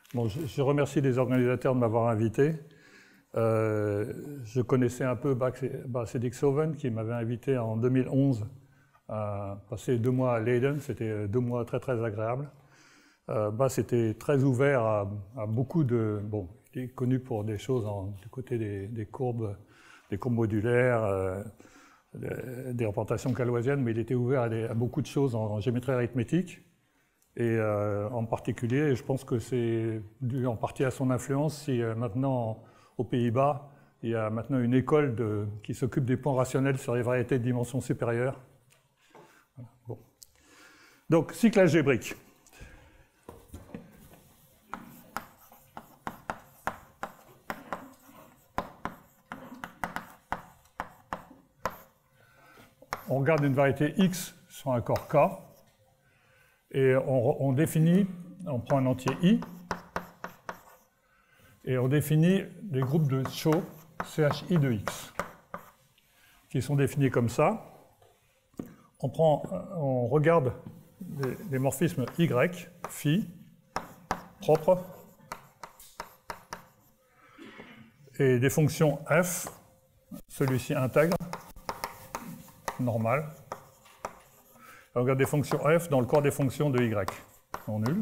Bon, je remercie les organisateurs de m'avoir invité. Je connaissais un peu Bas et Dijkhoven qui m'avait invité en 2011 à passer 2 mois à Leiden. C'était 2 mois très très agréables. Bas était très ouvert à beaucoup de... Bon, il est connu pour des choses du côté des courbes modulaires, des représentations galoisiennes, mais il était ouvert à beaucoup de choses en géométrie arithmétique. Et en particulier, je pense que c'est dû en partie à son influence si maintenant, aux Pays-Bas, il y a maintenant une école qui s'occupe des points rationnels sur les variétés de dimensions supérieures. Bon. Donc, cycle algébrique. On regarde une variété X sur un corps K, et on définit, on prend un entier I, et on définit des groupes de Chow, CHI de X, qui sont définis comme ça. On regarde des morphismes Y, phi, propres, et des fonctions F, celui-ci intègre, normal. On regarde des fonctions F dans le corps des fonctions de Y, non nul.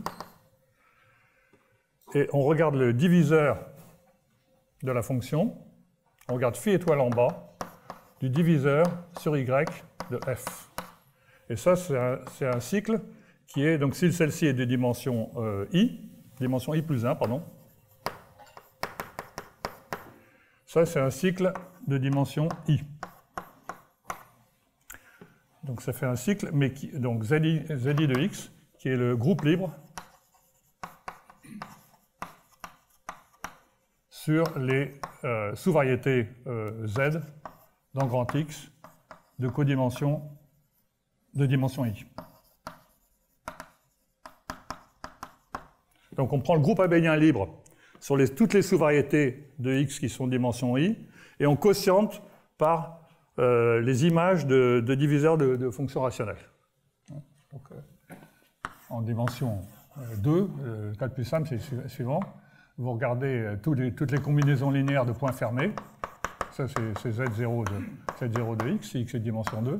Et on regarde le diviseur de la fonction. On regarde phi étoile en bas du diviseur sur Y de F. Et ça, c'est un cycle qui est, donc si celle-ci est de dimension dimension I plus 1, pardon. Ça, c'est un cycle de dimension I. Donc ça fait un cycle, mais donc ZI de X, qui est le groupe libre sur les sous-variétés Z dans grand X de codimension de dimension I. Donc on prend le groupe abélien libre sur toutes les sous-variétés de X qui sont dimension I, et on quotiente par les images de diviseurs de fonctions rationnelles. Donc, en dimension 2, le cas le plus simple, c'est le suivant. Vous regardez toutes les combinaisons linéaires de points fermés. Ça, c'est Z0 de X, si X est dimension 2.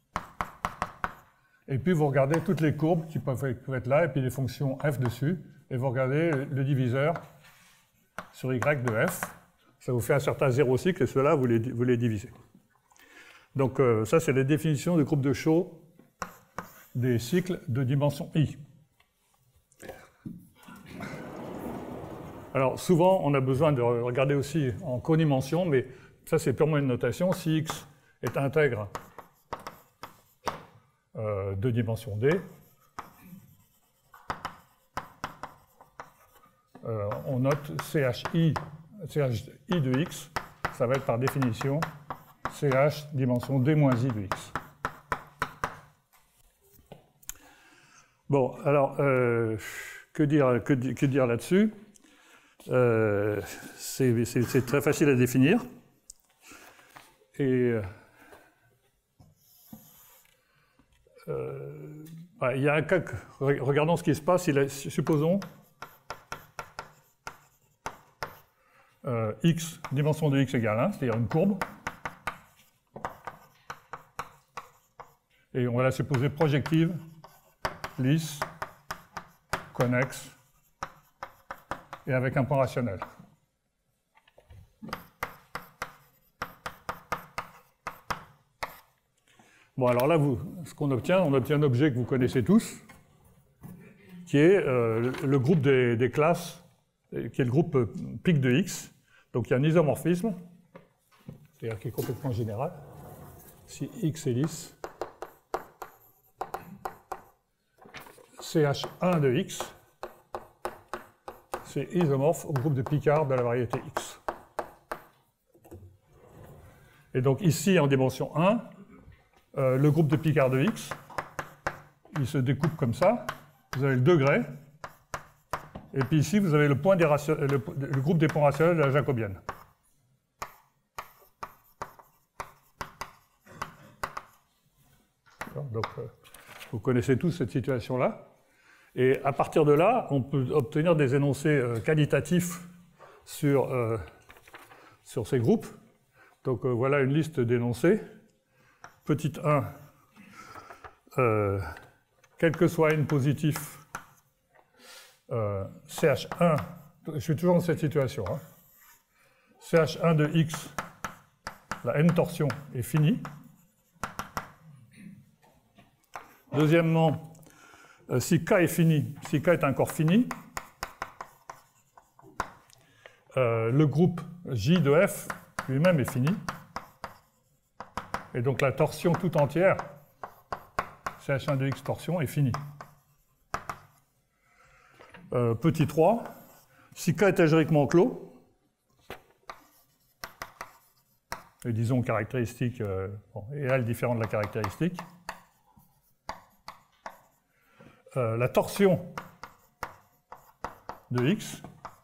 Et puis, vous regardez toutes les courbes qui peuvent être là, et puis les fonctions F dessus. Et vous regardez le diviseur sur Y de F. Ça vous fait un certain zéro cycle, et cela, vous les divisez. Donc ça, c'est la définition du groupe de Chow des cycles de dimension I. Alors souvent, on a besoin de regarder aussi en codimension, mais ça, c'est purement une notation. Si X est intègre de dimension D, on note CHI de X, ça va être par définition CH dimension D-I de X. Bon, alors, que dire là-dessus? C'est très facile à définir. Et il y a un cas, regardons ce qui se passe, supposons X, dimension de X égale 1, c'est-à-dire une courbe. Et on va la supposer projective, lisse, connexe, et avec un point rationnel. Bon, alors là, ce qu'on obtient, on obtient un objet que vous connaissez tous, qui est le groupe des classes, qui est le groupe pic de X. Donc il y a un isomorphisme, c'est-à-dire qui est complètement général. Si X est lisse, CH1 de X, c'est isomorphe au groupe de Picard de la variété X. Et donc ici, en dimension 1, le groupe de Picard de X, il se découpe comme ça. Vous avez le degré, et puis ici, vous avez le groupe des points rationnels de la jacobienne. Donc, vous connaissez tous cette situation-là. Et à partir de là, on peut obtenir des énoncés qualitatifs sur ces groupes. Donc voilà une liste d'énoncés. Petit 1, quel que soit n positif, CH1, je suis toujours dans cette situation, hein. CH1 de X, la n torsion est finie. Deuxièmement, si K est fini, si K est un corps fini, le groupe J de F lui-même est fini. Et donc la torsion tout entière, CH1 de X torsion, est finie. Petit 3, si K est algébriquement clos, et disons caractéristique réelle différente de la caractéristique, la torsion de X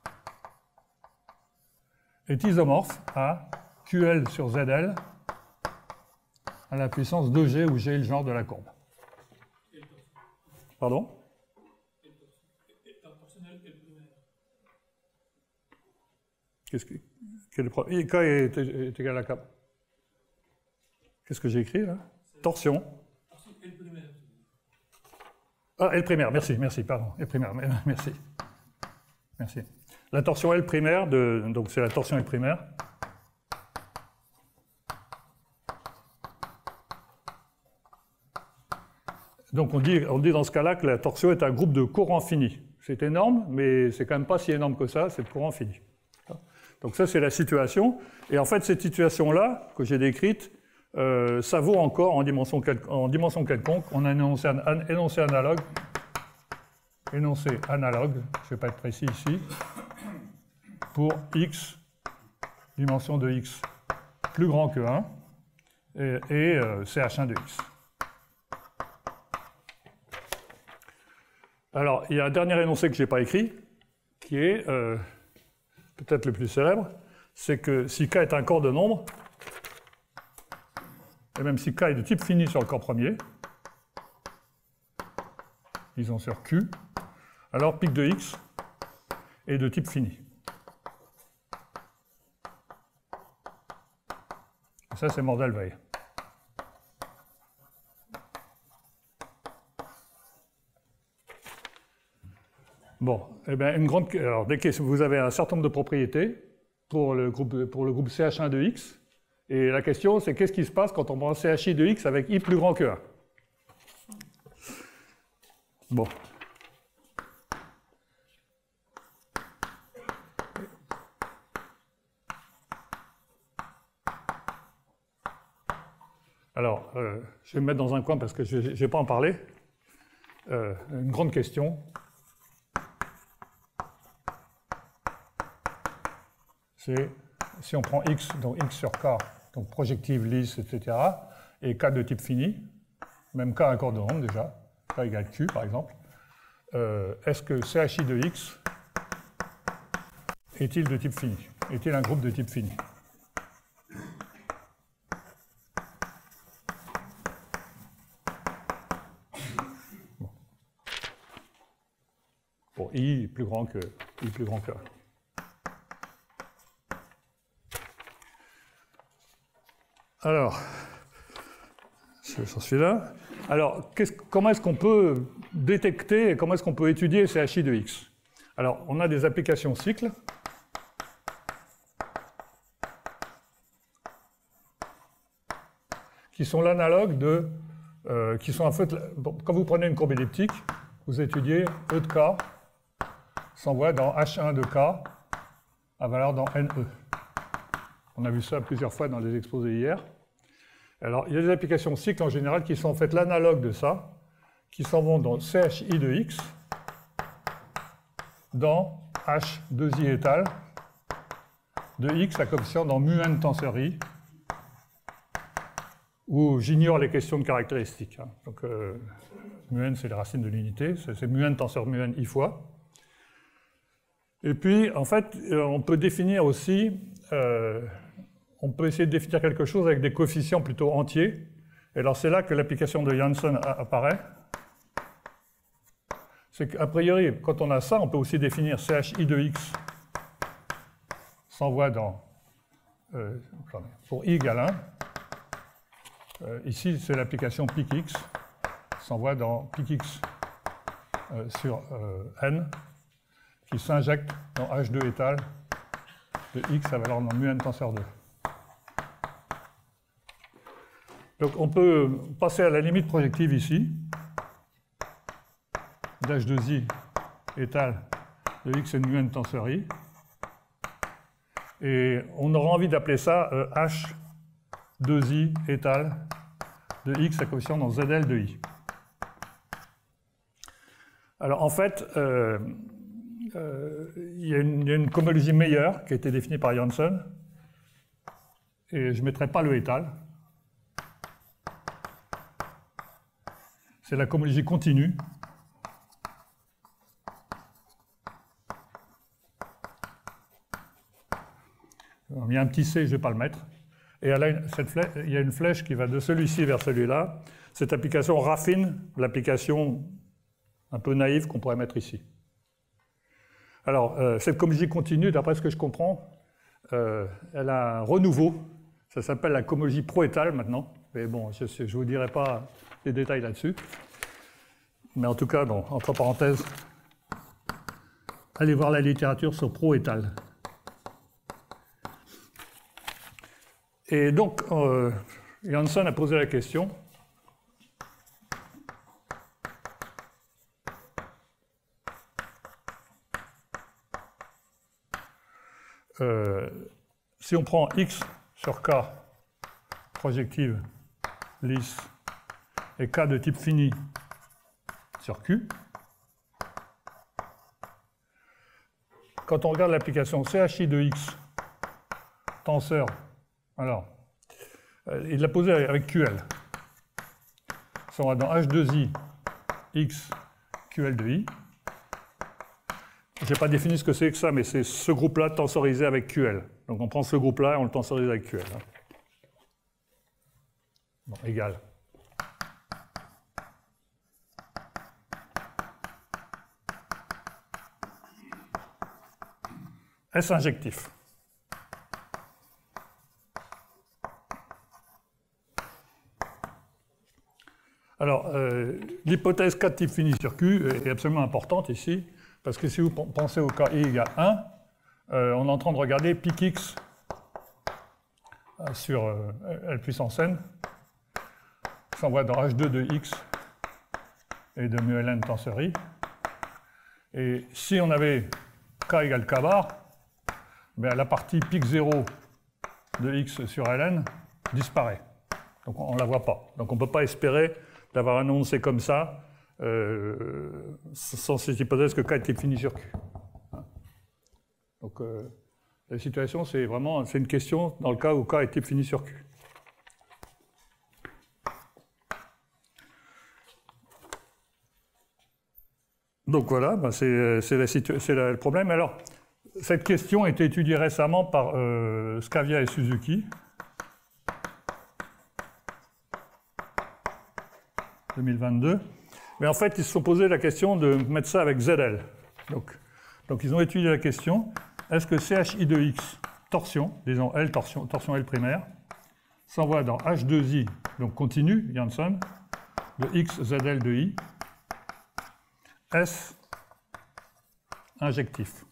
est isomorphe à QL sur ZL à la puissance 2G, où G est le genre de la courbe. Pardon? Quel est le problème? K est égal à K. Qu'est-ce que j'ai écrit là? Torsion. Ah, L primaire, merci, pardon. L primaire, merci. Merci. La torsion L primaire, donc c'est la torsion L primaire. Donc on dit dans ce cas-là que la torsion est un groupe de courant fini. C'est énorme, mais c'est quand même pas si énorme que ça, c'est le courant fini. Donc ça, c'est la situation. Et en fait, cette situation-là, que j'ai décrite, ça vaut encore en dimension quelconque. On a un énoncé analogue. Énoncé analogue, je ne vais pas être précis ici, pour x, dimension de x plus grand que 1, et CH1 de x. Alors, il y a un dernier énoncé que je n'ai pas écrit, qui est peut-être le plus célèbre, c'est que si K est un corps de nombre, et même si K est de type fini sur le corps premier, disons sur Q, alors pic de X est de type fini. Et ça, c'est Mordell-Weil. Bon, eh bien, alors, dès que vous avez un certain nombre de propriétés pour le groupe CH1 de X, et la question, c'est qu'est-ce qui se passe quand on prend CHI de X avec I plus grand que 1? Bon. Alors, je vais me mettre dans un coin parce que je ne vais pas en parler. Une grande question. C'est si on prend X, donc X sur K, donc projective, lisse, etc., et K de type fini, même K un corps de nombre déjà, K égale Q par exemple, est-ce que CHI de X est-il de type fini? Est-il un groupe de type fini? Bon, I plus grand que 1. Alors, j'en suis là. Alors, comment est-ce qu'on peut détecter et comment est-ce qu'on peut étudier CHI de X? Alors, on a des applications cycles. Qui sont l'analogue de... qui sont en fait... Bon, quand vous prenez une courbe elliptique, vous étudiez E de K s'envoie dans H1 de K à valeur dans NE. On a vu ça plusieurs fois dans les exposés hier. Alors, il y a des applications cycles en général qui sont en fait l'analogue de ça, qui s'en vont dans CHI de X, dans H2I étal de X à coefficient dans mu_n tenseur I, où j'ignore les questions de caractéristiques. Donc, mu_n, c'est les racines de l'unité, c'est mu_n tenseur mu_n I fois. Et puis, en fait, on peut définir aussi... on peut essayer de définir quelque chose avec des coefficients plutôt entiers. Et alors c'est là que l'application de Janssen apparaît. c'est qu'a priori, quand on a ça, on peut aussi définir CHI de x s'envoie dans, pour i égale 1. Ici, c'est l'application picx s'envoie dans picx sur n, qui s'injecte dans H2 étal de x à valeur dans mu n tenseur 2. Donc on peut passer à la limite projective ici, d'H2i étal de x n mu n tenseur i, et on aura envie d'appeler ça H2i étal de x à coefficient dans Zl de i. Alors en fait, il y a une cohomologie meilleure qui a été définie par Jansson, et je ne mettrai pas le étal. C'est la cohomologie continue. Il y a un petit c, je ne vais pas le mettre. Et il y a une flèche qui va de celui-ci vers celui-là. Cette application raffine l'application un peu naïve qu'on pourrait mettre ici. Alors, cette cohomologie continue, d'après ce que je comprends, elle a un renouveau. Ça s'appelle la cohomologie proétale maintenant. Mais bon, je ne vous dirai pas les détails là-dessus. Mais en tout cas, bon, entre parenthèses, allez voir la littérature sur proétale. Et donc, Jansson a posé la question. Si on prend x sur k projective lisse et k de type fini sur q, quand on regarde l'application CHI de x tenseur, alors, il l'a posé avec QL. Ça va dans H2i x QL de i. Je n'ai pas défini ce que c'est que ça, mais c'est ce groupe-là tensorisé avec QL. Donc on prend ce groupe-là et on le tensorise avec QL. Bon, égal. S injectif. Alors, l'hypothèse K de type fini sur Q est absolument importante ici, parce que si vous pensez au cas I égale 1, on est en train de regarder px sur L puissance n, s'envoie dans H2 de x et de mu ln tenseur i. Et si on avait K égale K bar, ben la partie pic 0 de x sur ln disparaît. Donc on ne la voit pas. Donc on ne peut pas espérer d'avoir un énoncé comme ça, sans cette hypothèse que K est type fini sur Q. Donc la situation, c'est vraiment une question dans le cas où K est type fini sur Q. Donc voilà, ben c'est le problème. Alors, cette question a été étudiée récemment par Scavia et Suzuki. 2022. Mais en fait, ils se sont posé la question de mettre ça avec ZL. Donc ils ont étudié la question, est-ce que CHI de x, torsion, disons L, torsion L primaire, s'envoie dans H2i, donc continu, Jansson, de x ZL de i, S injectif.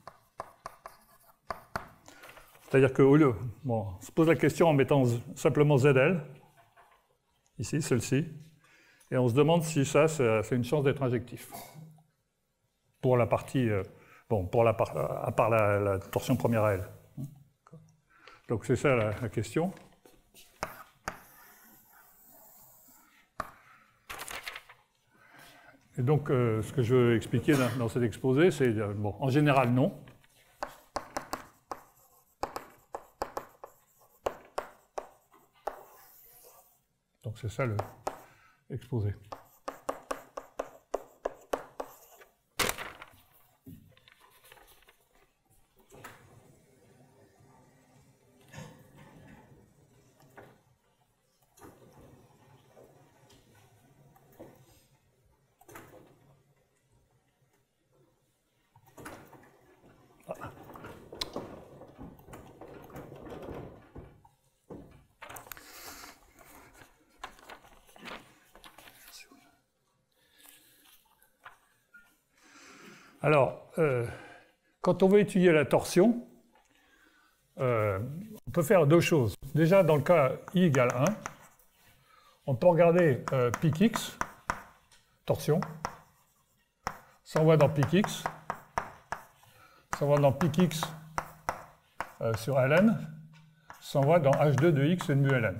C'est-à-dire qu'au lieu, bon, on se pose la question en mettant simplement ZL, ici, celle-ci, et on se demande si ça, c'est une chance d'être injectif. Pour la partie, à part la torsion première à L. Donc c'est ça la question. Et donc ce que je veux expliquer dans cet exposé, c'est, bon, en général non. Donc c'est ça l'exposé. Alors, quand on veut étudier la torsion, on peut faire deux choses. Déjà, dans le cas I égale 1, on peut regarder pic x, torsion, s'envoie dans pic x, s'envoie dans pic x sur ln, s'envoie dans h2 de x et de mu ln.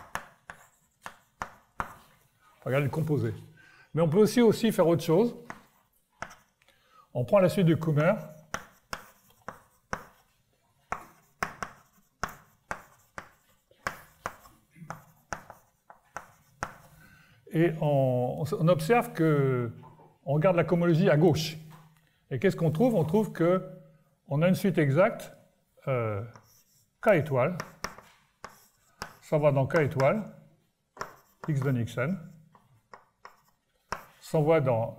On va regarder le composé. Mais on peut aussi faire autre chose. On prend la suite du Kummer. Et on observe que on regarde la cohomologie à gauche. Et qu'est-ce qu'on trouve? On trouve qu'on a une suite exacte, K étoile, s'envoie dans K étoile, x donne xn, s'envoie dans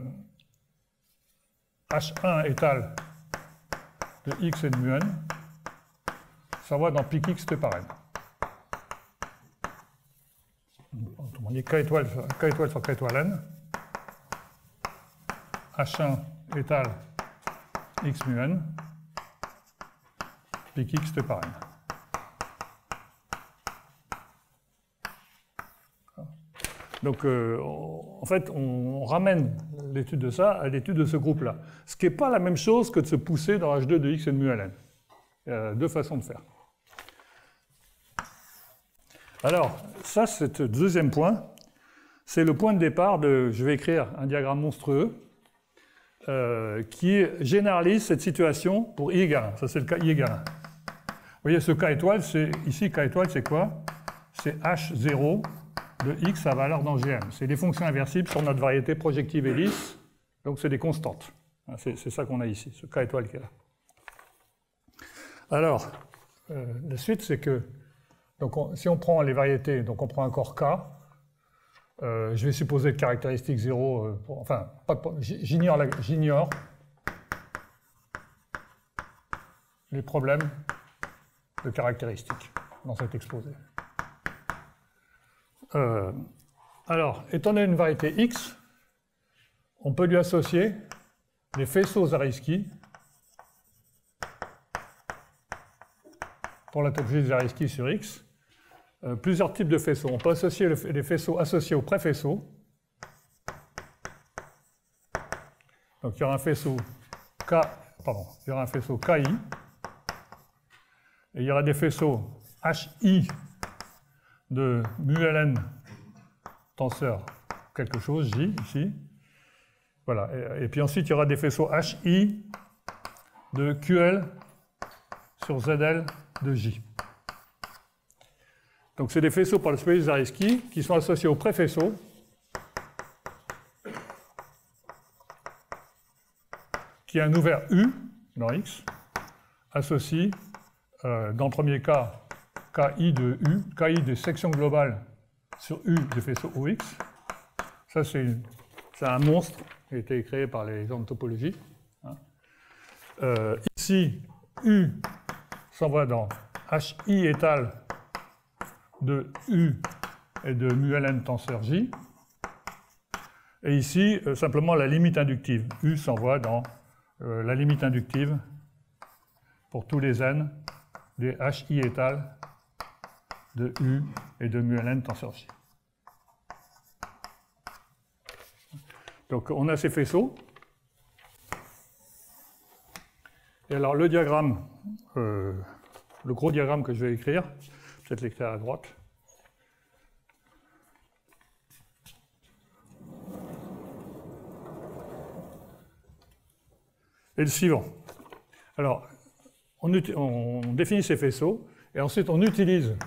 H1 étal de x et de mu n, s'envoie dans pic x t par n. On dit K étoile sur K étoile n, H1 étal x mu n, pic x t par n. Donc, en fait, on ramène l'étude de ça à l'étude de ce groupe-là. Ce qui n'est pas la même chose que de se pousser dans H2 de x et de mu ln. Il y a deux façons de faire. Alors, ça, c'est le deuxième point. C'est le point de départ de... Je vais écrire un diagramme monstrueux qui généralise cette situation pour i égale 1. Ça, c'est le cas i égale 1. Vous voyez, ce K étoile, ici, K étoile, c'est quoi? C'est H0 de x à valeur dans Gn. C'est des fonctions inversibles sur notre variété projective et lisse, donc c'est des constantes. C'est ça qu'on a ici, ce K étoile qui est là. Alors, la suite, c'est que donc si on prend les variétés, donc on prend un corps K, je vais supposer que caractéristique 0, enfin, j'ignore les problèmes de caractéristiques dans cet exposé. Alors, étant donné une variété x, on peut lui associer les faisceaux Zariski pour la topologie de Zariski sur x, plusieurs types de faisceaux. On peut associer les faisceaux associés aux préfaisceaux. Donc il y aura un faisceau il y aura un faisceau KI, et il y aura des faisceaux HI de mu ln tenseur quelque chose, J, ici. Voilà. Et puis ensuite, il y aura des faisceaux HI de QL sur ZL de J. Donc, c'est des faisceaux par le topologie de Zariski qui sont associés au préfaisceau qui est un ouvert U dans X, associe, dans le premier cas, KI de U, KI des sections globales sur U des faisceaux OX. Ça, c'est un monstre qui a été créé par les gens de topologie. Ici, U s'envoie dans HI étal de U et de mu ln tenseur J. Et ici, simplement la limite inductive. U s'envoie dans la limite inductive pour tous les n des HI étal de U et de mu ln tenseur J. Donc on a ces faisceaux. Et alors le diagramme, le gros diagramme que je vais écrire, peut-être l'écrire à droite. Et le suivant. Alors, on définit ces faisceaux, et ensuite on utilise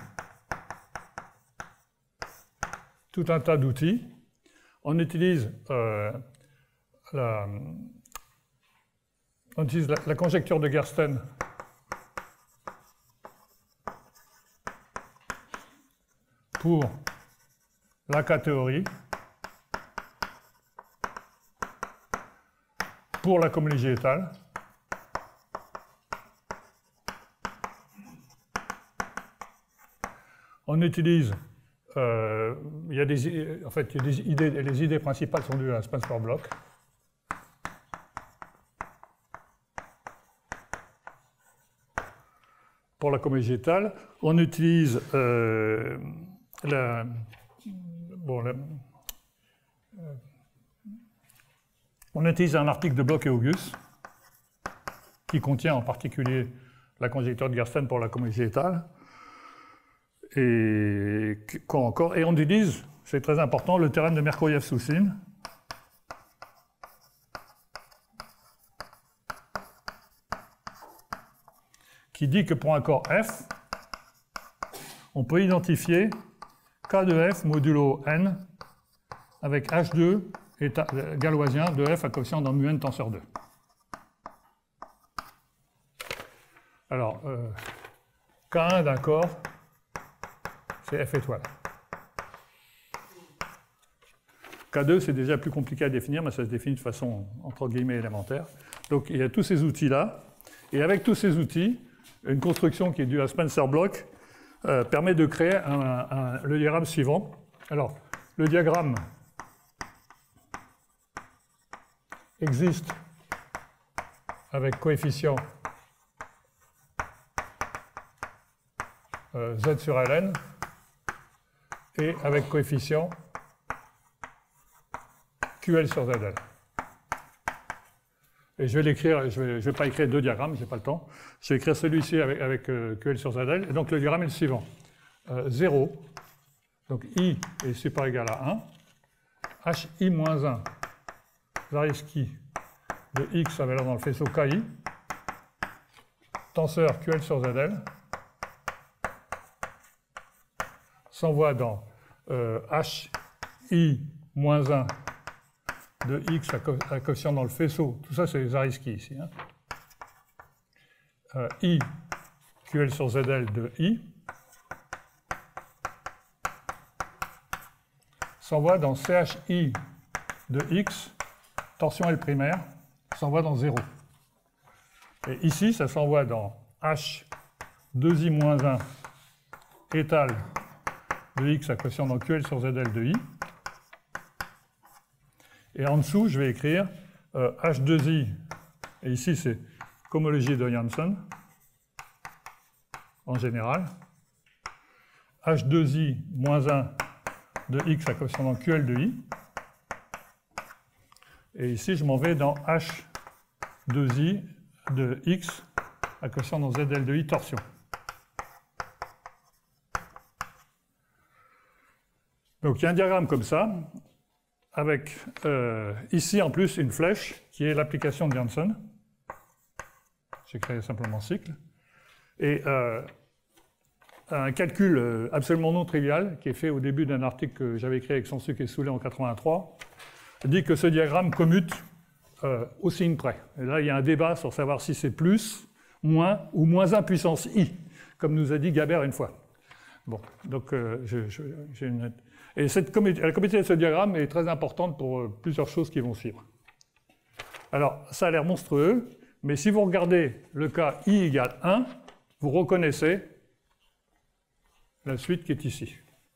tout un tas d'outils. On utilise la conjecture de Gersten pour la K-théorie, pour la cohomologie étale, on utilise, il y a des idées, les idées principales sont dues à Spencer Block. pour la comégétale, on utilise on utilise un article de Bloch et August qui contient en particulier la conjecture de Gersten pour la comégétale. Et quoi encore? Et on utilise, c'est très important, le théorème de Merkoliev-Soussine. Qui dit que pour un corps F, on peut identifier K de F modulo n avec H2 galoisien de F à coefficient dans mu n tenseur 2. Alors, K1 d'un corps, c'est F étoile. K2, c'est déjà plus compliqué à définir, mais ça se définit de façon, entre guillemets, élémentaire. Donc, il y a tous ces outils-là. Et avec tous ces outils, une construction qui est due à Spencer-Bloch permet de créer le diagramme suivant. Alors, le diagramme existe avec coefficient Z sur Ln et avec coefficient QL sur ZL. Et je vais l'écrire, je ne vais pas écrire deux diagrammes, je n'ai pas le temps. Je vais écrire celui-ci avec QL sur ZL. Et donc le diagramme est le suivant. 0, donc I est supérieur ou égal à 1, HI moins 1, Zariski de X à valeur dans le faisceau KI, tenseur QL sur ZL, s'envoie dans HI moins 1 de X à coefficient dans le faisceau. Tout ça, c'est Zariski ici. Hein. I QL sur ZL de I s'envoie dans CHI de X, torsion L primaire, s'envoie dans 0. Et ici, ça s'envoie dans H2I moins 1 étal de X à coefficient dans QL sur ZL de I. Et en dessous, je vais écrire H2I, et ici c'est cohomologie de Janssen, en général, H2I moins 1 de X à coefficient dans QL de I, et ici je m'en vais dans H2I de X à coefficient dans ZL de I torsion. Donc il y a un diagramme comme ça, avec ici en plus une flèche qui est l'application de Janssen. J'ai créé simplement cycle. Et un calcul absolument non trivial qui est fait au début d'un article que j'avais écrit avec Sansuc et Soulet en 83 dit que ce diagramme commute au signe près. Et là, il y a un débat sur savoir si c'est plus, moins ou moins 1 puissance i, comme nous a dit Gabert une fois. Bon, donc j'ai une... Et la commodité de ce diagramme est très importante pour plusieurs choses qui vont suivre. Alors, ça a l'air monstrueux, mais si vous regardez le cas i égale 1, vous reconnaissez la suite qui est ici.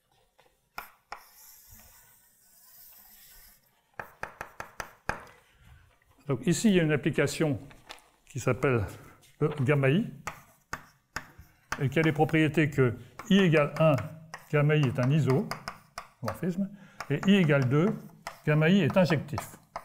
Donc ici, il y a une application qui s'appelle gamma i, et qui a les propriétés que i égale 1, gamma i est un isomorphisme, et i égale 2, gamma i est injectif.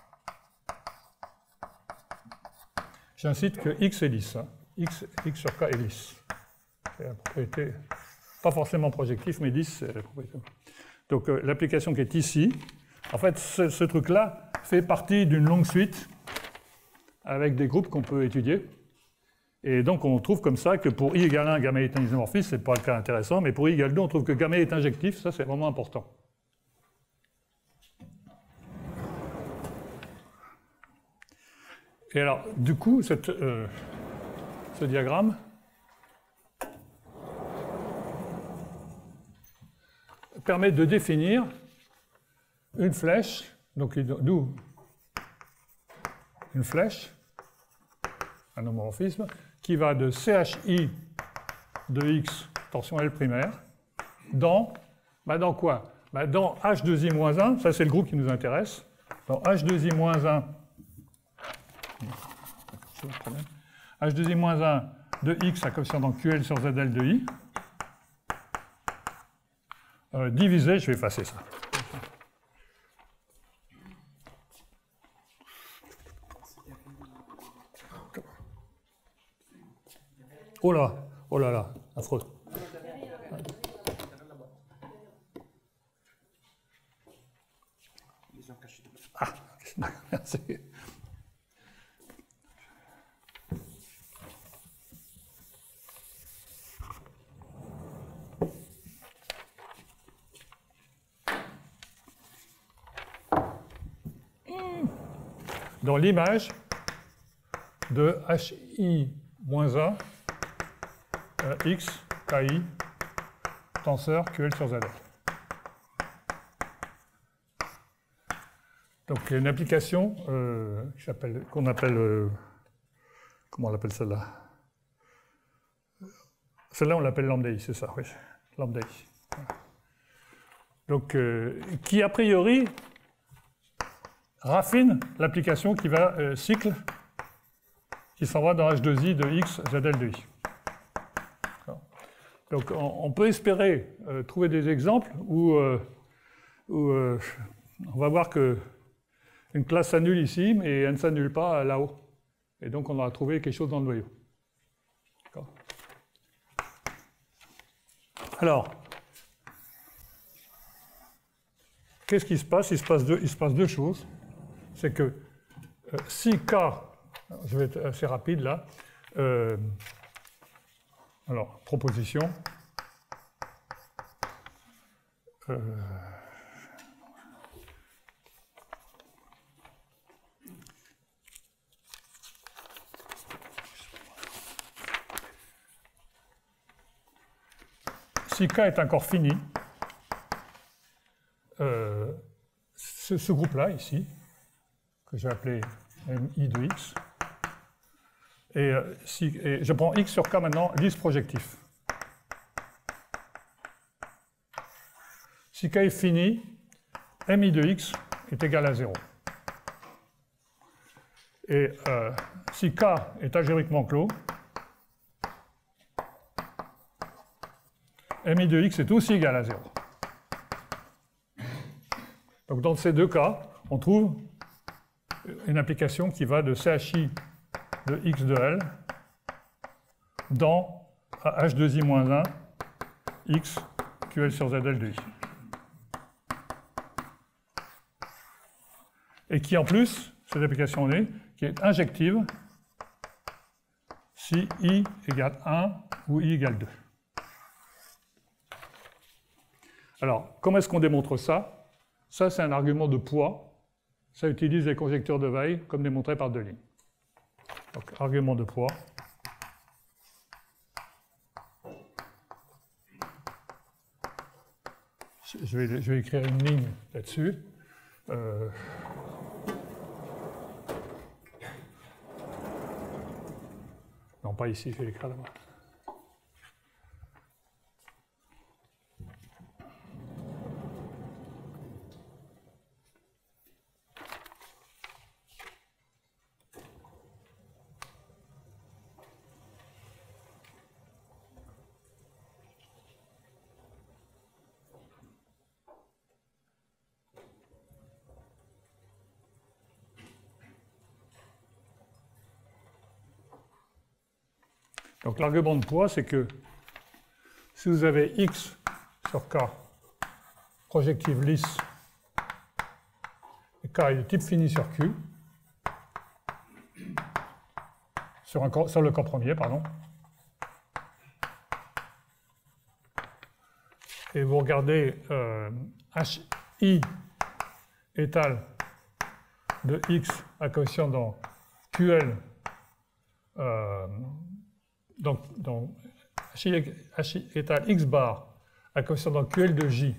J'incite que x est lisse. Hein. X sur k est lisse. C'est la propriété, pas forcément projectif, mais lisse, c'est la propriété. Donc l'application qui est ici, en fait, ce truc-là fait partie d'une longue suite avec des groupes qu'on peut étudier. Et donc on trouve comme ça que pour i égale 1, gamma i est un isomorphisme, c'est pas le cas intéressant, mais pour i égale 2, on trouve que gamma i est injectif, ça c'est vraiment important. Et alors, du coup, ce diagramme permet de définir une flèche, donc d'où une flèche, un homomorphisme, qui va de CHI de X, torsion L primaire, dans quoi? Dans H2I-1, ça c'est le groupe qui nous intéresse, dans H2I-1, H2I-1 de x à coefficient dans QL sur ZL de I, divisé, je vais effacer ça. Oh là là, affreux. Ah, merci. Dans l'image de HI-1 X, KI, tenseur QL sur ZL. Donc il y a une application qu'on appelle, comment on l'appelle celle-là? Celle-là on l'appelle lambda-i, c'est ça, oui, lambda-i. Donc qui a priori raffine l'application qui va cycle, qui s'en va dans H2i de X, ZL de I. Donc on peut espérer trouver des exemples où on va voir que une classe s'annule ici, mais elle ne s'annule pas là-haut. Et donc on aura trouvé quelque chose dans le noyau. Alors, qu'est-ce qui se passe? Il se passe deux choses. C'est que si K, je vais être assez rapide là, alors, proposition. Si K est un corps fini, ce groupe-là, ici, que je vais appeler MI de X, et je prends X sur K maintenant, lisse projectif. Si K est fini, MI de X est égal à 0. Et si K est algébriquement clos, MI de X est aussi égal à 0. Donc dans ces deux cas, on trouve une application qui va de CHI de X de L dans H2i-1 X QL sur ZL de I. Et qui en plus, cette application est, qui est injective si I égale 1 ou I égale 2. Alors, comment est-ce qu'on démontre ça? Ça, c'est un argument de poids. Ça utilise les conjectures de Weil, comme démontré par Deligne. Donc, argument de poids. Je vais écrire une ligne là-dessus. Non, pas ici, je vais l'écrire là-bas. Donc l'argument de poids, c'est que si vous avez X sur K, projective lisse, et K est de type fini sur Q, sur le corps premier, pardon, et vous regardez HI étal de X à coefficient dans QL, donc H égale X bar à coefficient dans QL de J.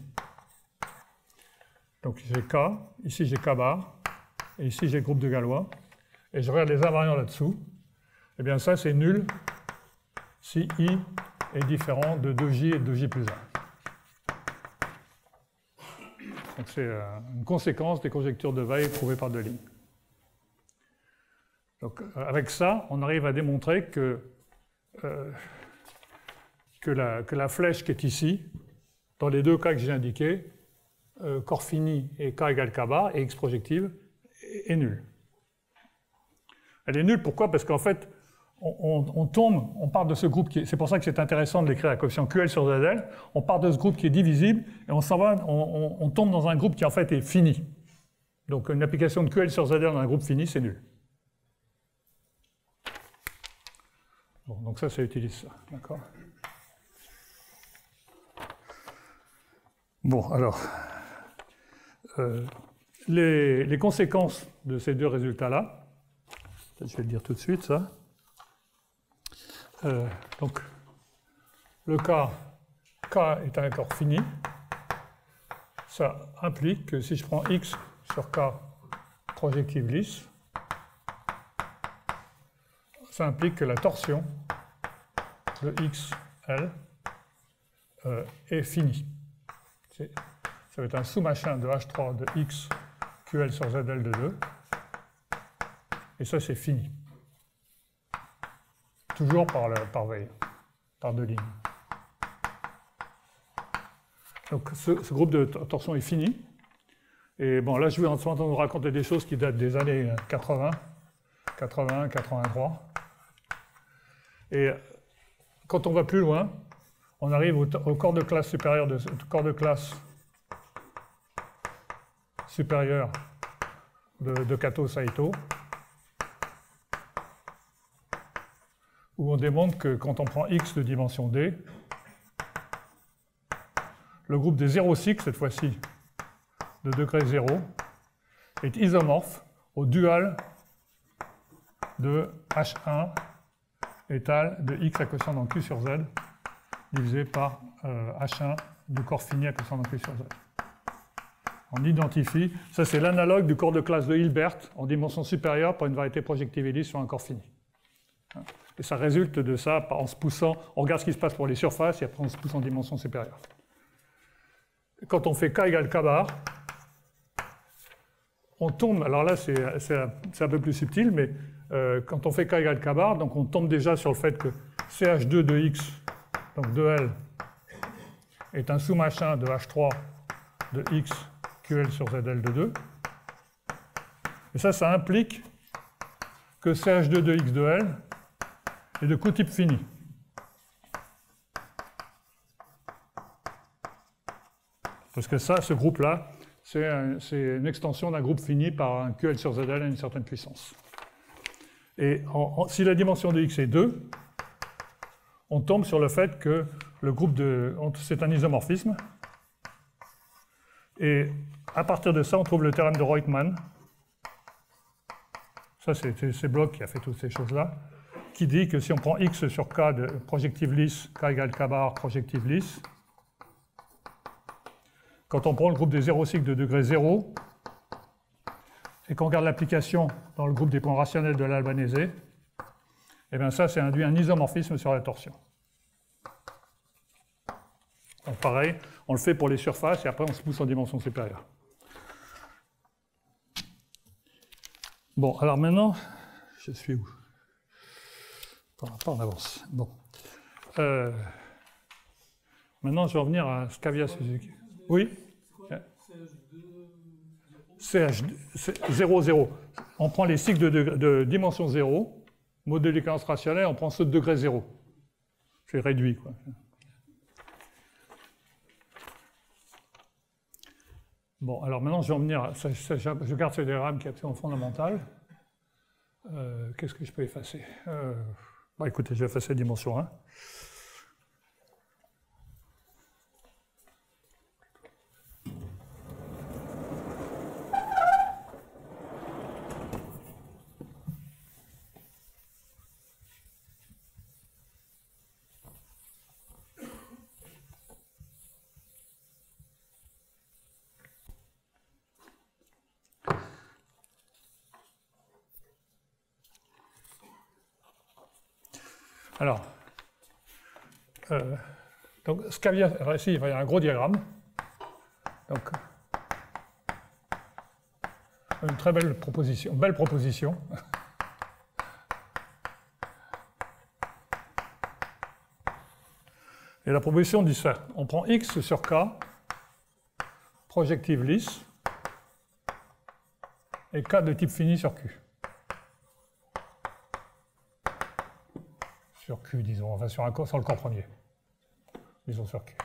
Donc j'ai K, ici j'ai K bar, et ici j'ai le groupe de Galois, et je regarde les invariants là-dessous, et bien ça c'est nul si I est différent de 2J et de 2J plus 1. Donc c'est une conséquence des conjectures de Weil prouvées par Deligne. Donc avec ça, on arrive à démontrer que que la flèche qui est ici, dans les deux cas que j'ai indiqués, corps fini et K égale K bar, et X projective, est nulle. Elle est nulle, pourquoi? Parce qu'en fait, on part de ce groupe qui est, c'est pour ça que c'est intéressant de l'écrire à coefficient QL sur ZL, on part de ce groupe qui est divisible, et on tombe dans un groupe qui en fait est fini. Donc une application de QL sur ZL dans un groupe fini, c'est nul. Bon, donc ça utilise ça, d'accord? Bon, alors, les conséquences de ces deux résultats-là, je vais le dire tout de suite, ça. Donc, le cas K est un corps fini. Ça implique que si je prends X sur K projective lisse, ça implique que la torsion de XL est finie. Ça va être un sous-machin de H3 de X QL sur ZL de 2. Et ça, c'est fini. Toujours par veille, par deux lignes. Donc ce groupe de torsion est fini. Et bon, là, je vais en ce moment vous raconter des choses qui datent des années 80, 81, 83. Et quand on va plus loin, on arrive au corps de classe supérieur de Kato Saito, où on démontre que quand on prend X de dimension D, le groupe des 0 cycles, cette fois-ci, de degré 0, est isomorphe au dual de H1 étal de X à quotient dans Q sur Z, divisé par H1 du corps fini à quotient dans Q sur Z. On identifie, ça c'est l'analogue du corps de classe de Hilbert en dimension supérieure pour une variété projective lisse sur un corps fini. Et ça résulte de ça en se poussant, on regarde ce qui se passe pour les surfaces et après on se pousse en dimension supérieure. Quand on fait K égale K bar, on tombe, alors là c'est un peu plus subtil, mais quand on fait K égale K bar, donc on tombe déjà sur le fait que CH2 de X, donc 2L, est un sous-machin de H3 de X QL sur ZL de 2. Et ça implique que CH2 de X de L est de cotype fini. Parce que ça, ce groupe-là, c'est une extension d'un groupe fini par un QL sur ZL à une certaine puissance. Et si la dimension de X est 2, on tombe sur le fait que le groupe c'est un isomorphisme. Et à partir de ça, on trouve le théorème de Reutemann. Ça, c'est Bloch qui a fait toutes ces choses-là, qui dit que si on prend X sur K de projective lisse, K égale K bar projective lisse, quand on prend le groupe des 0 cycles de degré 0, et qu'on regarde l'application dans le groupe des points rationnels de l'Albanese, et bien ça induit un isomorphisme sur la torsion. Donc pareil, on le fait pour les surfaces, et après on se pousse en dimension supérieure. Bon, alors maintenant, je suis où? Pas en avance. Bon. Maintenant, je vais revenir à Scavia-Suzuki. Oui? CH2, 0, 0. On prend les cycles de dimension 0, mode de l'équivalence rationnelle, on prend ceux de degré 0. C'est réduit, quoi. Bon, alors maintenant, je vais revenir. Je garde ce diagramme qui est absolument fondamental. Qu'est-ce que je peux effacer? Bon, écoutez, je vais effacer la dimension 1. Alors, donc Scavia, ici, il y a un gros diagramme. Donc, une très belle proposition. Et la proposition dit ça. On prend X sur K, projective lisse, et K de type fini sur Q. Sur Q, disons, enfin sur le corps premier. Disons sur Q.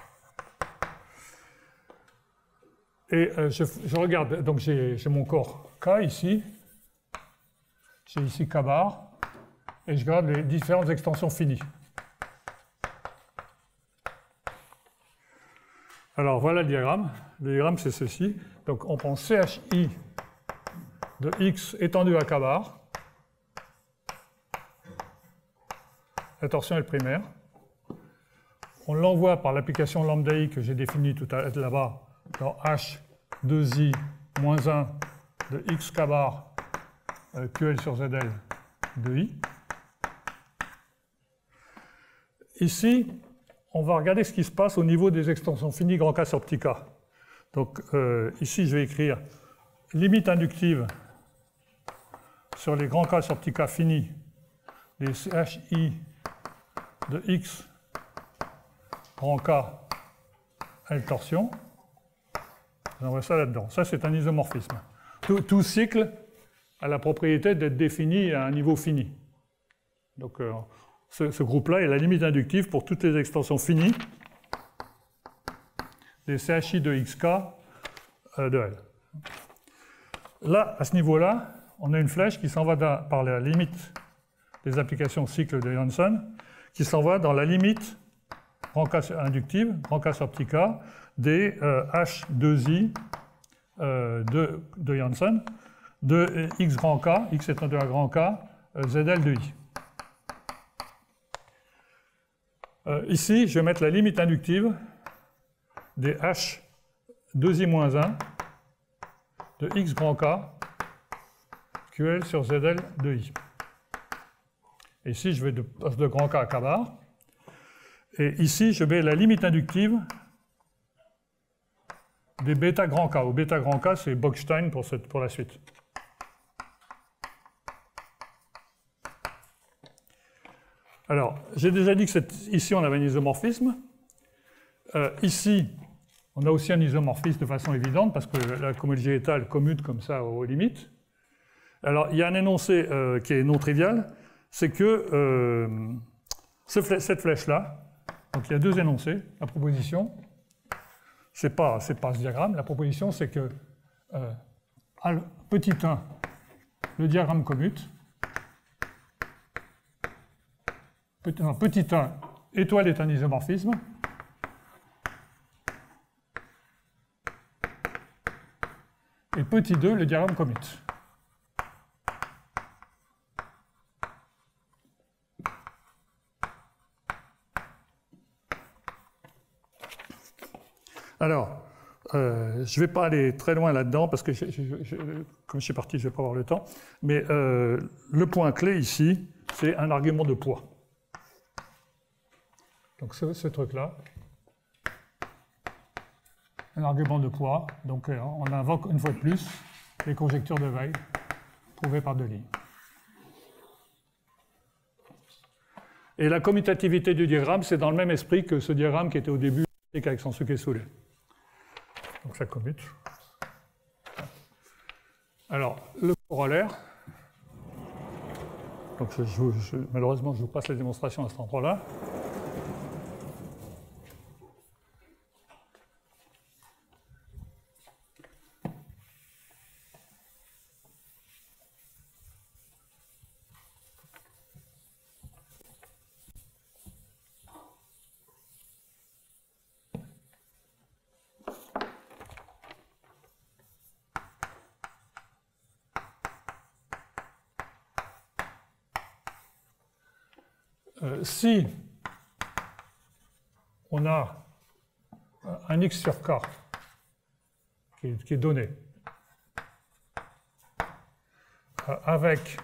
Et je regarde, donc j'ai mon corps K ici, j'ai ici K bar, et je regarde les différentes extensions finies. Alors voilà le diagramme. Le diagramme c'est ceci. Donc on prend CHI de X étendu à K bar. La torsion est le primaire. On l'envoie par l'application lambda I que j'ai définie tout à l'heure là-bas dans H 2I moins 1 de X K bar QL sur ZL de I. Ici, on va regarder ce qui se passe au niveau des extensions finies grand K sur petit k. Donc ici, je vais écrire limite inductive sur les grands K sur petit k finis des CHI de X grand K L torsion. J'envoie ça là-dedans. Ça, c'est un isomorphisme. Tout cycle a la propriété d'être défini à un niveau fini. Donc ce groupe-là est la limite inductive pour toutes les extensions finies des CHI de XK de L. Là, à ce niveau-là, on a une flèche qui s'en va par la limite des applications cycle de Janssen, qui s'en va dans la limite grand K inductive, grand K sur petit k, des H2I de Janssen, de X grand K, X étendu à grand K, ZL de I. Ici, je vais mettre la limite inductive des H 2i-1 de X grand K QL sur ZL de I. Et ici, je vais de grand K à K bar. Et ici, je mets la limite inductive des bêta grand K. Au bêta grand K, c'est Bockstein pour la suite. Alors, j'ai déjà dit que ici, on avait un isomorphisme. Ici, on a aussi un isomorphisme de façon évidente, parce que la cohomologie étale commute comme ça aux limites. Alors, il y a un énoncé qui est non trivial, c'est que cette flèche-là, donc il y a deux énoncés. La proposition, c'est pas ce diagramme, la proposition, c'est que petit 1, le diagramme commute. Petit 1, étoile est un isomorphisme. Et petit 2, le diagramme commute. Alors, je ne vais pas aller très loin là-dedans parce que comme je suis parti, je ne vais pas avoir le temps. Mais le point clé ici, c'est un argument de poids. Donc ce truc-là, un argument de poids. Donc on invoque une fois de plus les conjectures de Weil prouvées par Deligne. Et la commutativité du diagramme, c'est dans le même esprit que ce diagramme qui était au début avec Sansuke-Soule. Donc ça commute. Alors, le corollaire. Donc malheureusement, je vous passe la démonstration à cet endroit-là. Si on a un x sur k qui est donné avec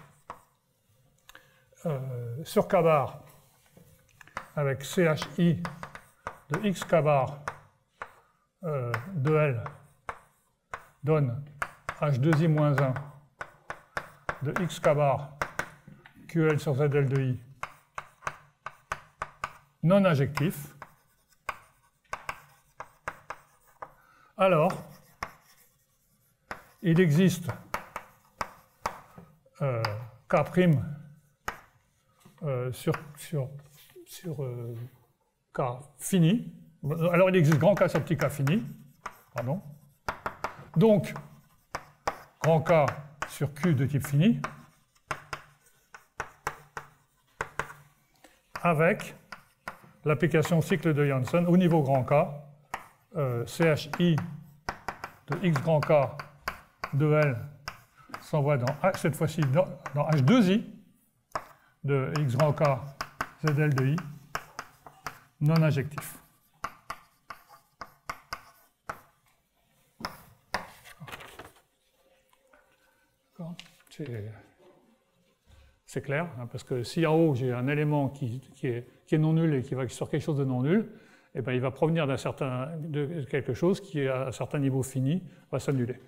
sur k bar avec CHI de x k bar de L donne H2i-1 de x k bar QL sur ZL de I non injectif, alors, il existe K' sur K fini. Alors, il existe grand K sur petit K fini. Pardon. Donc, grand K sur Q de type fini, avec l'application cycle de Janssen au niveau grand K, CHI de X grand K de L s'envoie cette fois-ci dans H2I de X grand K ZL de I non injectif. C'est clair, hein, parce que si en haut j'ai un élément qui est non nul et qui va sur quelque chose de non nul, eh ben, il va provenir de quelque chose qui, à un certain niveau fini, va s'annuler.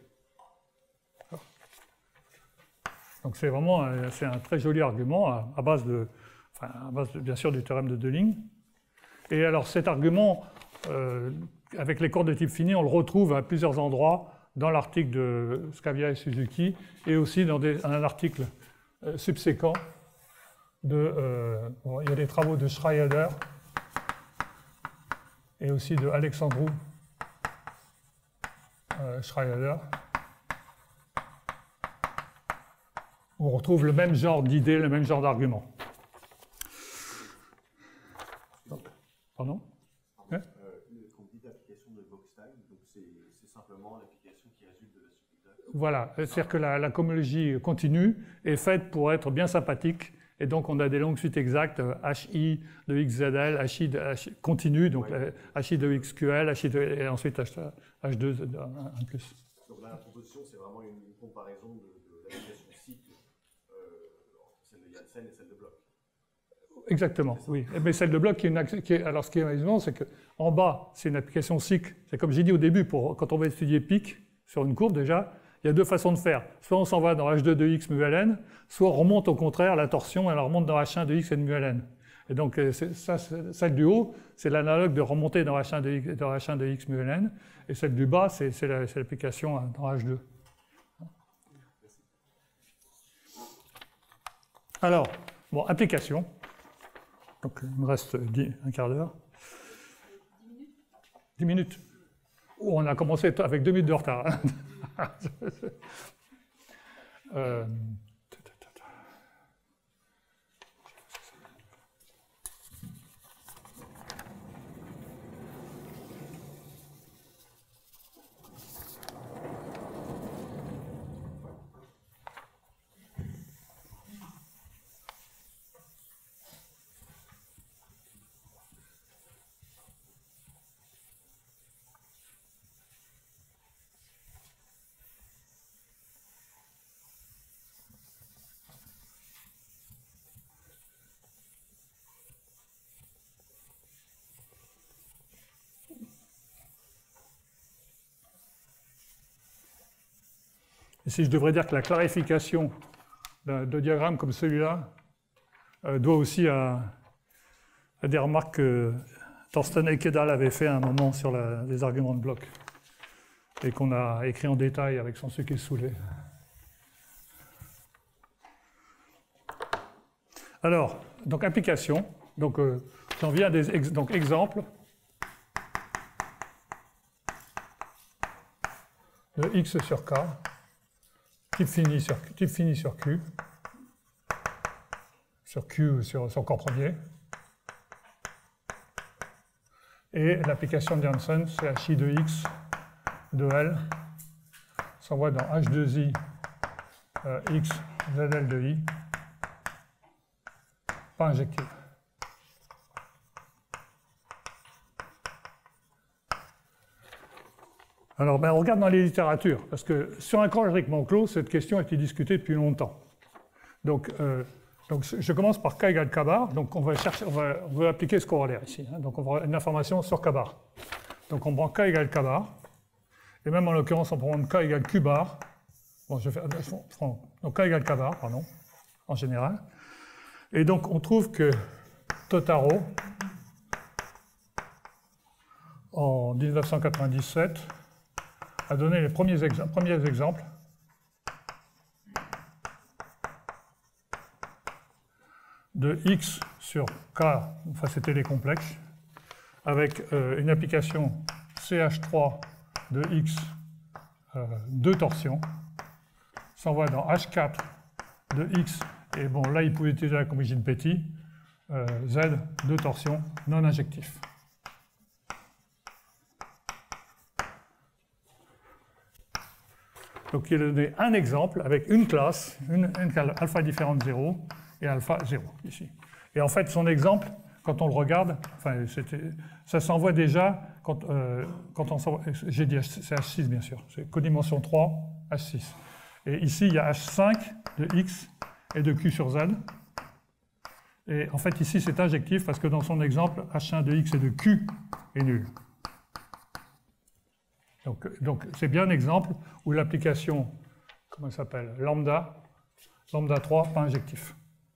Donc c'est vraiment un très joli argument à base bien sûr du théorème de Deligne. Et alors cet argument, avec les cordes de type fini, on le retrouve à plusieurs endroits dans l'article de Scavia et Suzuki, et aussi dans un article subséquent il y a des travaux de Schreier et aussi de Alexandru Schreier, où on retrouve le même genre d'idées, le même genre d'arguments. Pardon? Quand vous dites application de Boxstein, donc c'est simplement l'application qui résulte de la suite. Voilà, c'est-à-dire que la cohomologie continue est faite pour être bien sympathique, et donc on a des longues suites exactes, HI de XZL, HI continue, donc ouais. HI de XQL, et ensuite H2 un plus. Donc là, la proposition, c'est vraiment une comparaison de l'application cycle entre celle de Janssen et celle de Bloch. Exactement, oui. Mais celle de Bloch, alors ce qui est amusant, c'est qu'en bas, c'est une application cycle. C'est comme j'ai dit au début, quand on va étudier pic sur une courbe déjà, il y a deux façons de faire. Soit on s'en va dans H2 de X mu ln, soit on remonte au contraire la torsion et on remonte dans H1 de X et de mu ln. Et donc celle du haut, c'est l'analogue de remonter dans H1 de X mu ln, et celle du bas, c'est l'application dans H2. Alors, bon, application. Donc il me reste un quart d'heure. 10 minutes. Oh, on a commencé avec 2 minutes de retard. Et si je devrais dire que la clarification de diagrammes comme celui-là doit aussi à des remarques que Thorsten Ekedal avait fait à un moment sur les arguments de Bloch et qu'on a écrit en détail avec son sucre soulé. Alors, donc application, donc j'en viens à donc exemple de X sur K. Type fini sur Q, sur son corps premier. Et l'application de Janssen, c'est HI de X de L, s'envoie dans H2I X ZL de I, pas injecté. Alors, on regarde dans les littératures, parce que sur un corps algébriquement clos, cette question a été discutée depuis longtemps. Donc je commence par K égale K bar, donc on va appliquer ce corollaire ici. Hein, donc on va avoir une information sur K bar. Donc on prend K égale K bar, et même en l'occurrence on prend K égale Q bar. Bon, donc K égale K bar, pardon, en général. Et donc on trouve que Totaro, en 1997, à donner les premiers exemples. De x sur k, enfin c'était les complexes, avec une application CH3 de x de torsion, s'envoie dans H4 de x, et bon là il pouvait utiliser la combinaison Petit, Z de torsion non injectif. Donc il a donné un exemple avec une classe, une alpha différente de 0 et alpha 0 ici. Et en fait son exemple, quand on le regarde, enfin, ça s'envoie déjà quand on s'envoie, j'ai dit c'est H6 bien sûr, c'est codimension 3, H6. Et ici il y a H5 de x et de q sur z. Et en fait ici c'est injectif parce que dans son exemple H1 de x et de q est nul. Donc c'est bien un exemple où l'application, comment ça s'appelle, lambda 3, pas injectif.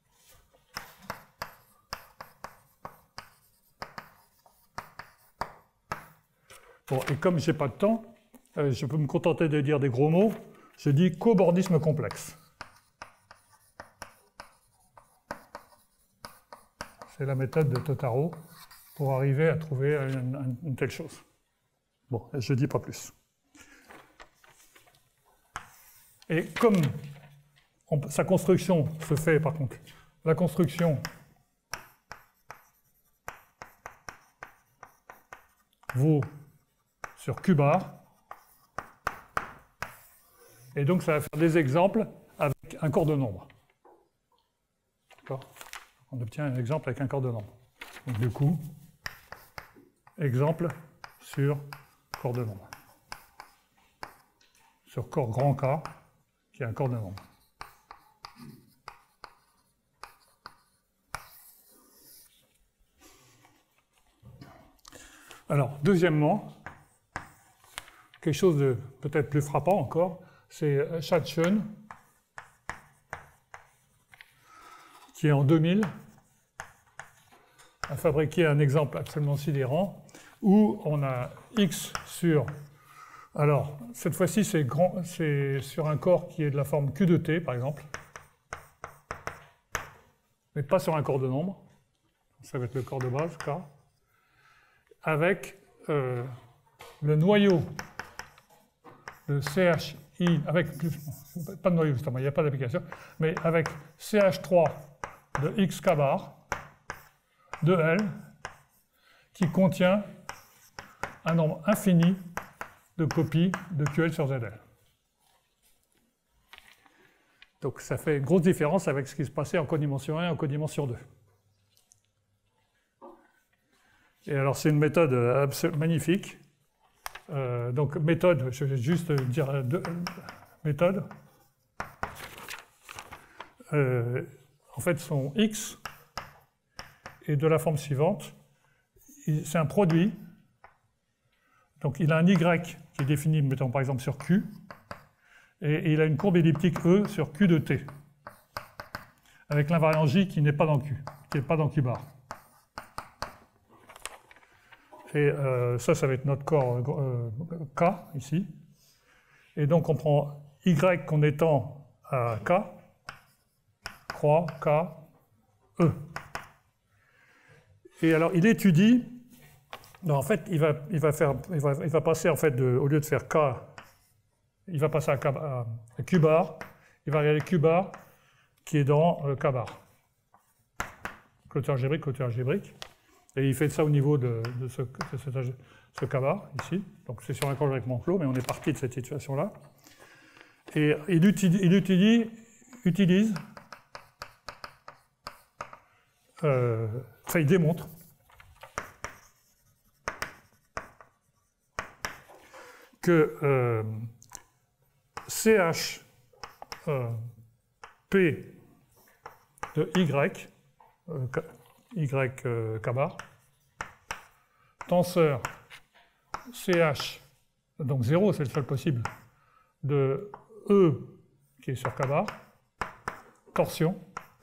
Bon, et comme je n'ai pas de temps, je peux me contenter de dire des gros mots. Je dis cobordisme complexe. C'est la méthode de Totaro pour arriver à trouver une telle chose. Bon, je ne dis pas plus. Et comme sa construction se fait, par contre, la construction vaut sur Q bar, et donc ça va faire des exemples avec un corps de nombre. D'accord ? On obtient un exemple avec un corps de nombre. Donc du coup, exemple sur corps de nombre. Sur corps grand K, qui est un corps de nombre. Alors, deuxièmement, quelque chose de peut-être plus frappant encore, c'est Schatzschen, qui en 2000 a fabriqué un exemple absolument sidérant, où on a x sur... Alors, cette fois-ci, c'est sur un corps qui est de la forme Q de T, par exemple, mais pas sur un corps de nombre. Ça va être le corps de base, K, avec le noyau de CHI, avec pas de noyau justement, il n'y a pas d'application, mais avec CH3 de XK bar de L qui contient un nombre infini de copies de QL sur ZL. Donc ça fait une grosse différence avec ce qui se passait en codimension 1 et en codimension 2. Et alors c'est une méthode magnifique. Donc méthode, je vais juste dire méthode. En fait son X est de la forme suivante. C'est un produit. Donc il a un Y qui est défini, mettons par exemple sur Q, et il a une courbe elliptique E sur Q de T, avec l'invariant J qui n'est pas dans Q, qui n'est pas dans Q bar. Et ça va être notre corps K, ici. Et donc on prend Y qu'on étend à K, croix K, E. Et alors il étudie. Non, en fait, il va passer, en fait, au lieu de faire K, il va passer à Q bar, il va regarder Q bar qui est dans K bar. Clôture algébrique. Et il fait ça au niveau de ce K bar, ici. Donc c'est sur un corps algébriquement clos, mais on est parti de cette situation-là. Et il utilise, enfin il démontre que CH P de Y K bar, tenseur CH, donc 0, c'est le seul possible, de E qui est sur K bar, torsion,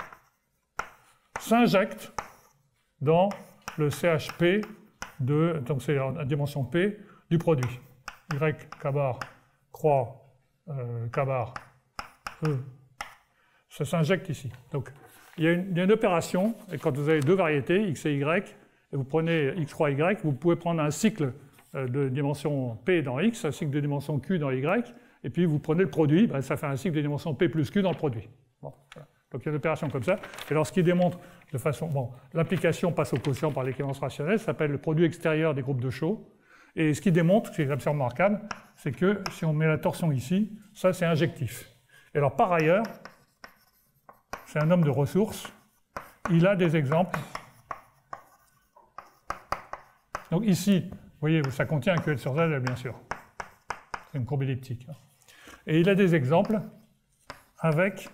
s'injecte dans le CHP de, donc c'est la dimension P du produit. Y K bar croix, K bar, E, ça s'injecte ici. Donc, il y a une opération, et quand vous avez deux variétés, x et y, et vous prenez x croix y, vous pouvez prendre un cycle de dimension p dans x, un cycle de dimension q dans y, et puis vous prenez le produit, ben ça fait un cycle de dimension p plus q dans le produit. Bon, voilà. Donc il y a une opération comme ça. Et alors ce qui démontre de façon... Bon, l'application passe au quotient par l'équivalence rationnelle, ça s'appelle le produit extérieur des groupes de Shaw. Et ce qui démontre, ce qui est absolument remarquable, c'est que si on met la torsion ici, ça c'est injectif. Et alors par ailleurs, c'est un homme de ressources, il a des exemples. Donc ici, vous voyez, ça contient un QL sur Z, bien sûr. C'est une courbe elliptique. Et il a des exemples avec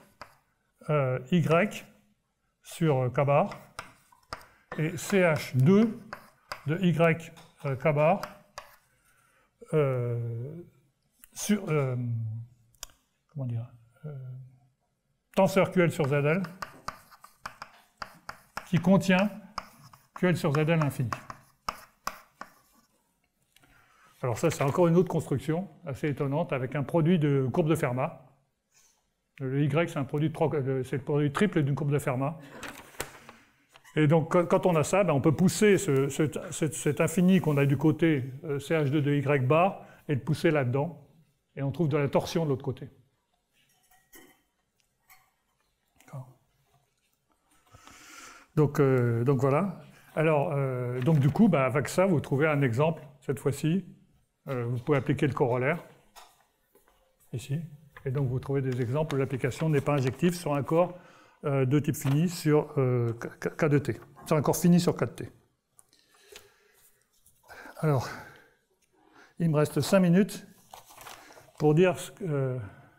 Y sur K bar et CH2 de Y K bar sur comment dire tenseur QL sur ZL qui contient QL sur ZL infini. Alors ça, c'est encore une autre construction assez étonnante avec un produit de courbe de Fermat. Le Y, c'est le produit triple d'une courbe de Fermat. Et donc, quand on a ça, ben, on peut pousser cet infini qu'on a du côté CH2 de Y bar et le pousser là-dedans. Et on trouve de la torsion de l'autre côté. Donc voilà. Alors, donc du coup, ben, avec ça, vous trouvez un exemple, cette fois-ci. Vous pouvez appliquer le corollaire, ici. Et donc vous trouvez des exemples où l'application n'est pas injective sur un corps de type fini sur K de T. Sur un corps fini sur K de T. Alors, il me reste 5 minutes pour dire ce que...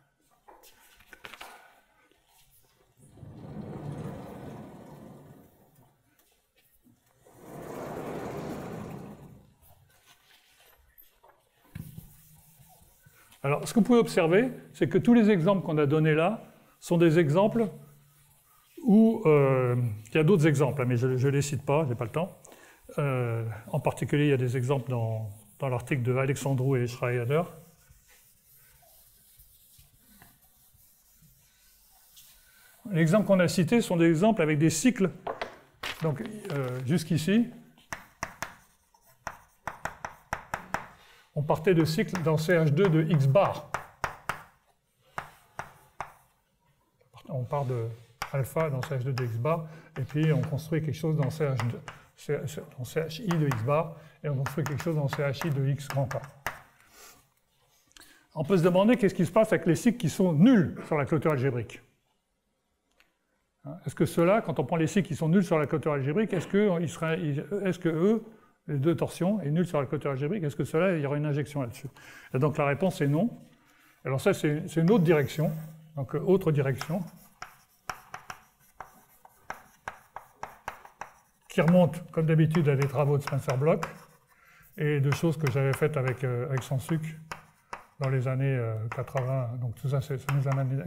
Alors, ce que vous pouvez observer, c'est que tous les exemples qu'on a donnés là sont des exemples où il y a d'autres exemples, mais je ne les cite pas, je n'ai pas le temps. En particulier, il y a des exemples dans l'article de Alexandrou et Schreier. Les exemples qu'on a cités sont des exemples avec des cycles. Donc, jusqu'ici, on partait de cycles dans CH2 de X bar. On part de alpha dans CH2 de X bar, et puis on construit quelque chose dans dans CHI de X bar, et on construit quelque chose dans CHI de X grand K. On peut se demander qu'est-ce qui se passe avec les cycles qui sont nuls sur la clôture algébrique. Est-ce que ceux-là, quand on prend les cycles qui sont nuls sur la clôture algébrique, est-ce que eux, les deux torsions, est nulle sur la clôture algébrique, est-ce que cela, il y aura une injection là-dessus? Et donc la réponse est non. Alors ça, c'est une autre direction. Donc autre direction. Qui remonte, comme d'habitude, à des travaux de Spencer-Bloch et de choses que j'avais faites avec Sansuc dans les années 80. Donc tout ça, ça nous amène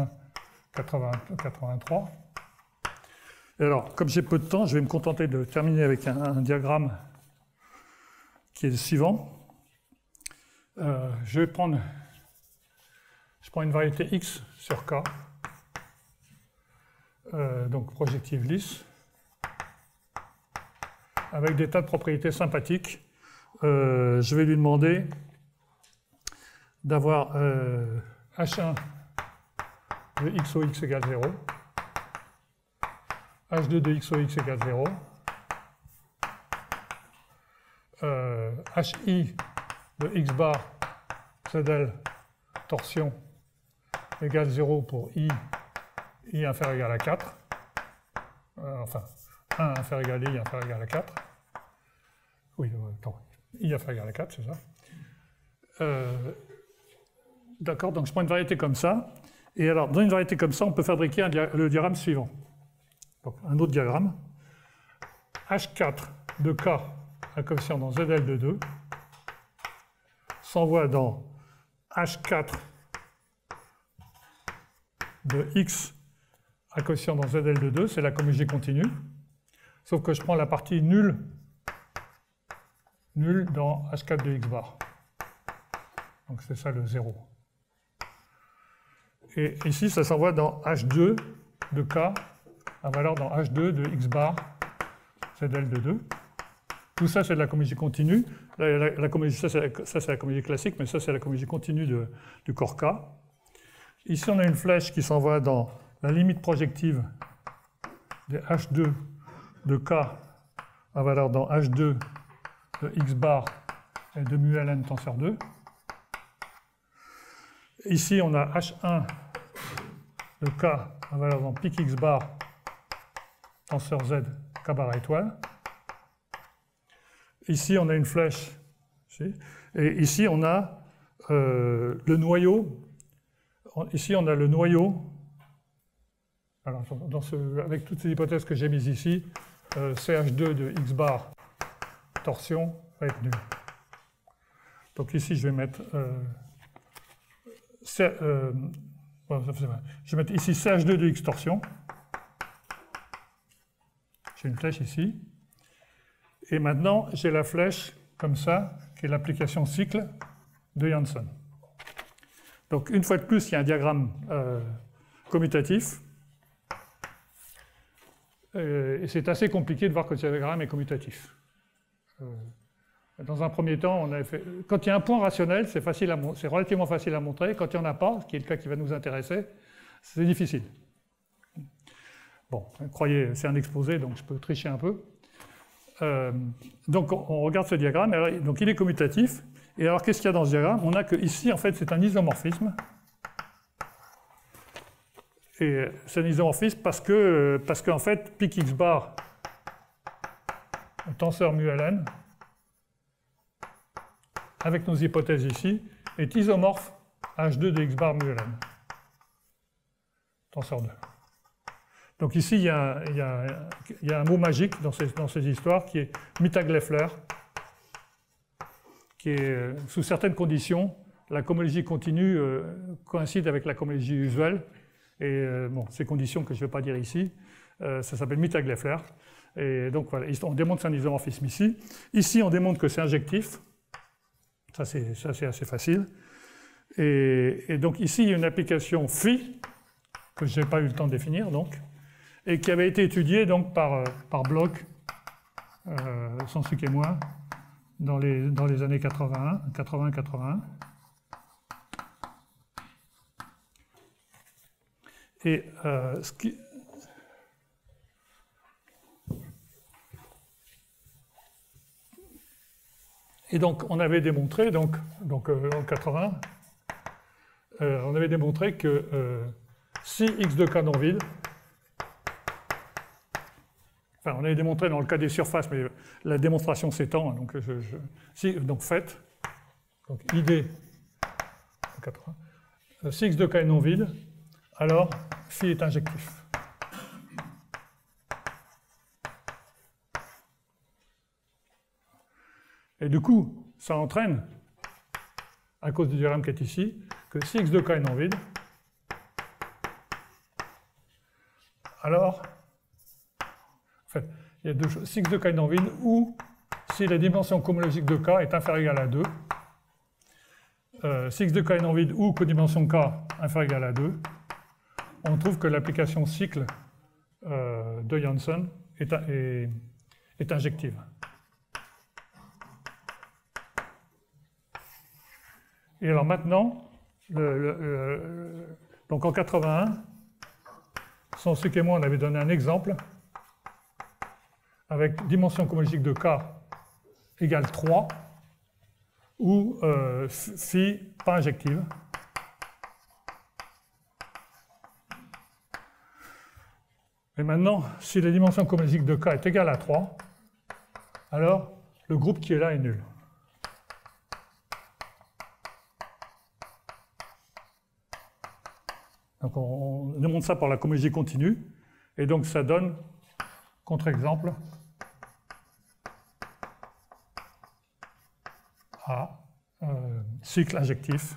83. Et alors, comme j'ai peu de temps, je vais me contenter de terminer avec un diagramme qui est le suivant. Je prends une variété X sur K, donc projective lisse, avec des tas de propriétés sympathiques. Je vais lui demander d'avoir H1 de XOX égale 0, H2 de XOX égale 0, HI de X bar ZL torsion égale 0 pour I inférieur égal à 4, enfin 1 inférieur égal à I inférieur égal à 4, oui, attends, I inférieur égal à 4, c'est ça. D'accord, donc je prends une variété comme ça, et alors dans une variété comme ça, on peut fabriquer le diagramme suivant. Donc un autre diagramme, H4 de K à coefficient dans ZL de 2 s'envoie dans H4 de X à coefficient dans ZL de 2, c'est la cohomologie continue, sauf que je prends la partie nulle dans H4 de X bar. Donc c'est ça le 0. Et ici, ça s'envoie dans H2 de K, à valeur dans H2 de X bar ZL de 2. Tout ça, c'est de la cohomologie continue. La cohomologie, ça, c'est la cohomologie classique, mais ça, c'est la cohomologie continue du corps K. Ici, on a une flèche qui s'envoie dans la limite projective des H2 de K à valeur dans H2 de X bar et de mu ln tenseur 2. Ici, on a H1 de K à valeur dans pic X bar tenseur Z K bar étoile. Ici, on a une flèche. Et ici, on a le noyau. Ici, on a le noyau. Alors, avec toutes ces hypothèses que j'ai mises ici, CH2 de X bar torsion va être nul. Donc ici, je vais mettre... je vais mettre ici CH2 de X torsion. J'ai une flèche ici. Et maintenant, j'ai la flèche comme ça, qui est l'application cycle de Janssen. Donc, une fois de plus, il y a un diagramme commutatif. Et c'est assez compliqué de voir que ce diagramme est commutatif. Dans un premier temps, on avait fait... quand il y a un point rationnel, c'est relativement facile à montrer. Quand il n'y en a pas, ce qui est le cas qui va nous intéresser, c'est difficile. Bon, croyez, c'est un exposé, donc je peux tricher un peu. Donc on regarde ce diagramme, alors, donc il est commutatif, et alors qu'est-ce qu'il y a dans ce diagramme? On a que ici, en fait, c'est un isomorphisme, et c'est un isomorphisme parce qu'en fait, pic X bar, tenseur mu ln, avec nos hypothèses ici, est isomorphe H2 de X bar mu ln, tenseur 2. Donc ici, il y a un mot magique dans ces histoires qui est Mittag-Leffler, qui est, sous certaines conditions, la cohomologie continue coïncide avec la cohomologie usuelle. Et bon, ces conditions que je ne vais pas dire ici, ça s'appelle Mittag-Leffler. Et donc voilà, on démontre que c'est un isomorphisme ici. Ici, on démontre que c'est injectif. Ça, c'est assez facile. Et donc ici, il y a une application phi, que je n'ai pas eu le temps de définir, donc, et qui avait été étudiée donc, par Bloch, Sansuc et moi, dans les années 80-81. Et et donc, on avait démontré, en 80, on avait démontré que si x de k non vide, enfin, on avait démontré dans le cas des surfaces, mais la démonstration s'étend, donc, donc fait, donc ID, 80, si x de k est non vide, alors phi est injectif. Et du coup, ça entraîne, à cause du diagramme qui est ici, que si x de k est non vide, alors, en fait, il y a deux choses, si x de k est non vide, ou si la dimension cohomologique de k est inférieure à 2, si x de k est non vide ou codimension k inférieure à 2, on trouve que l'application cycle de Janssen est injective. Et alors maintenant, donc en 81, Sansuc et moi, on avait donné un exemple avec dimension cohomologique de K égale 3, ou phi pas injective. Et maintenant, si la dimension cohomologique de K est égale à 3, alors le groupe qui est là est nul. Donc on démontre ça par la cohomologie continue, et donc ça donne, contre-exemple, A, cycle injectif,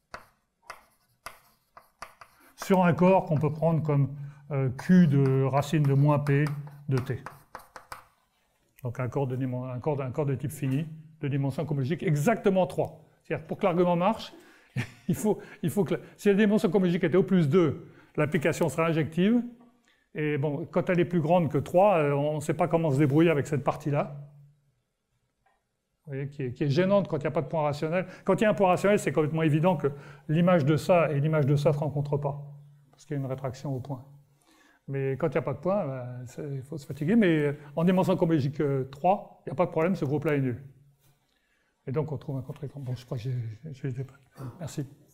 sur un corps qu'on peut prendre comme Q de racine de moins P de T. Donc un corps de type fini, de dimension cohomologique exactement 3. C'est-à-dire pour que l'argument marche, il faut que... Si la dimension cohomologique était au plus 2, l'application sera injective. Et bon, quand elle est plus grande que 3, on ne sait pas comment se débrouiller avec cette partie-là. Vous voyez, qui est gênante quand il n'y a pas de point rationnel. Quand il y a un point rationnel, c'est complètement évident que l'image de ça et l'image de ça ne se rencontrent pas, parce qu'il y a une rétraction au point. Mais quand il n'y a pas de point, il faut se fatiguer. Mais en dimension cohomologique 3, il n'y a pas de problème, ce groupe-là est nul. Et donc on trouve un contre-exemple. Bon, je crois que j'ai été... Merci.